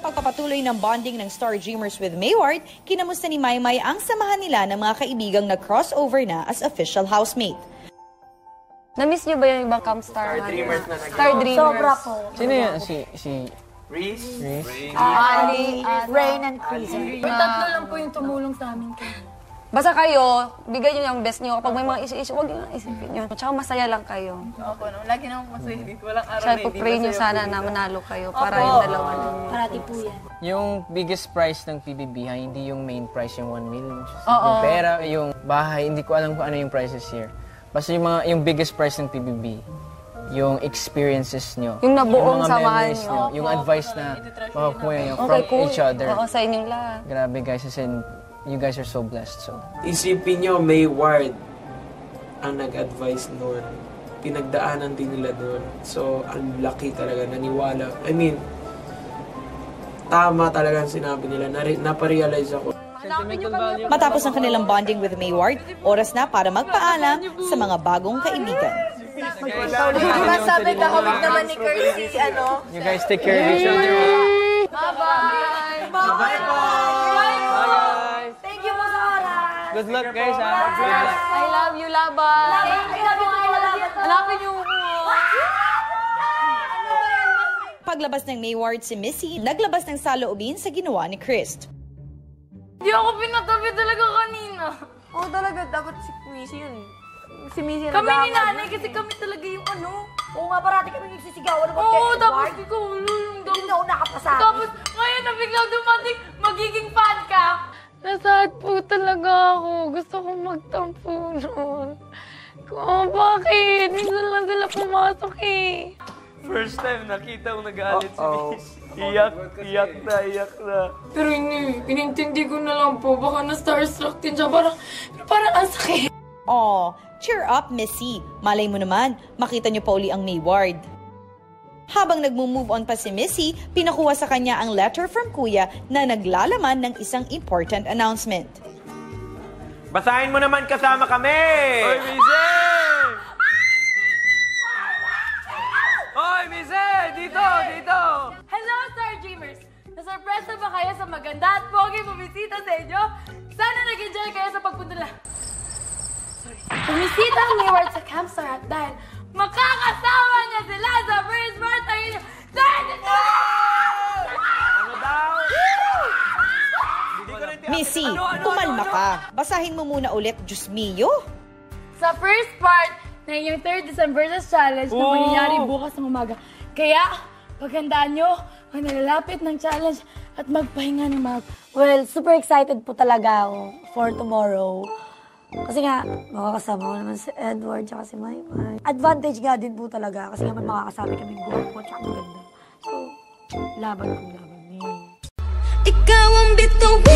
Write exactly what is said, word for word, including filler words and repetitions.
pagpapatuloy ng bonding ng Star Dreamers with Mayward, kinamusta ni Maymay ang samahan nila ng mga kaibigang nag-crossover na as official housemate. Na-miss niyo ba yung ibang Camp Star? Star Dreamers na nag- Star Dreamers. Sobra po. Sino yun? Si... si... Reese? Reese? Andy, Rain, and Chris. Yung tatlo lang po yung tumulong sa amin kayo. Basta kayo, bigay niyo yung best niyo. Kapag may mga issue-issue, huwag niyo lang isipin yun. Tsaka masaya lang kayo. Ako, no? Lagi naman masaya dito. Walang araw Tsaka na hindi pray niyo sana na manalo kayo para yung dalawa ninyo. Parati po yan. Yung biggest prize ng P B B, ha, hindi yung main prize, yung one million. Oo. Yung pera, yung bahay, hindi ko alam kung ano yung prizes here. Basta yung, mga, yung biggest prize ng P B B, yung experiences nyo. Yung nabuong mga samahan memories nyo. Yung advice na makakuha nyo from Okay, cool. each other. Oo, sa inyong lahat. Grabe guys, as in, you guys are so blessed. So. Isipin nyo, Mayward ang nag-advise noon. Pinagdaanan din nila doon. So, ang laki talaga, naniwala. I mean, tama talaga ang sinabi nila. Naparealize ako. Matapos ang kanilang bonding with Mayward, oras na para magpaalam sa mga bagong kaibigan. Diba sabi ka, hawig naman ni Kirsty, ano? You guys take care of each other. Bye-bye! Bye po! Thank you po sa oras! Good luck guys, ha? Good luck. I love you, Laban. I love you, I love you. Hanapin niyo ako. Paglabas ng Mayward si Missy, naglabas ng saloobin sa ginawa ni Chris. Di ako pinatabi talaga kanina. Oo, talaga. Dapat si Missy yun. Si Missy na Kami ni nanay kasi kami talaga yung ano. Oo nga, parati kami nagsisigawan. Ano ba Oo, kay tapos Edward? ikaw, ulo yung Hindi na ako nakapasabi. Tapos, ngayon na biglang dumating, magiging fan ka. Nasad po talaga ako. Gusto kong magtampo nun. Kung bakit? Minsan lang sila pumasok eh. First time nakita kong nag-aalit si Miss. Iyak, iyak na, iyak na. Pero ini, inintindi ko na lang po. Baka na-starstruck din siya. Parang, parang ang sakit. Oh, cheer up, Missy. Malay mo naman, makita niyo pa uli ang Mayward. Habang nagmo-move on pa si Missy, pinakuha sa kanya ang letter from Kuya na naglalaman ng isang important announcement. Basahin mo naman kasama kami! Hoy, Mise! Hoy, Mise! Dito, dito! Hello, Star Dreamers! Nasurpresa ba kayo sa maganda at pogi bumisita sa inyo? Sana nag-enjoy kayo sa pagpunta na... Sorry. Bumisita ang Mayward sa Camp Star at dahil makakasama niya sila sa first birthday niyo! Ano daw? Missy, kumalma ka. Basahin mo muna ulit, Diyos mio. Sa first part na inyong third December Challenge na mangyayari bukas ng umaga. Kaya, paghandaan nyo ang nalalapit ng challenge at magpahinga ng mag... Well, super excited po talaga ako for tomorrow. Kasi nga, makakasama ko naman si Edward at si Maymay. Advantage nga din po talaga kasi nga may makakasama kami group at maganda. So, laban kong laban. Ikaw ang bituin.